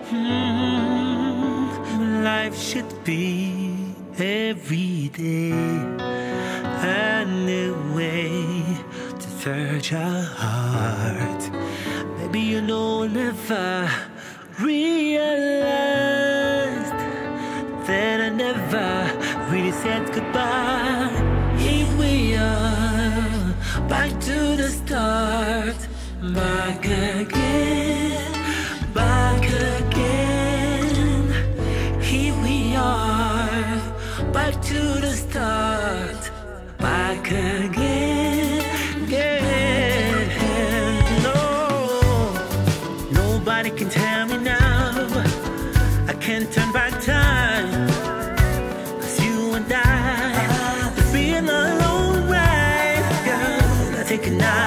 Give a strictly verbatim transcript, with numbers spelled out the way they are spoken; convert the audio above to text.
Mm, life should be every day a new way to search our heart. Maybe you know, never realized that I never really said goodbye. Here we are, back to the start, back again, back again. Here we are, back to the start, back again, again. No, nobody can tell me now I can't turn back time, 'cause you and I, we've been alone, right, girl? Take a night.